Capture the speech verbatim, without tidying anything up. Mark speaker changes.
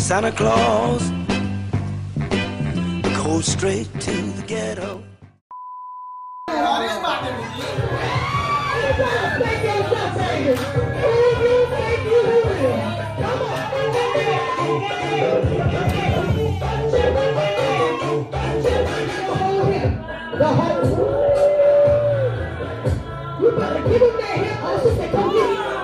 Speaker 1: Santa Claus goes straight to the ghetto.
Speaker 2: You better give him that hip. I should say, come get it.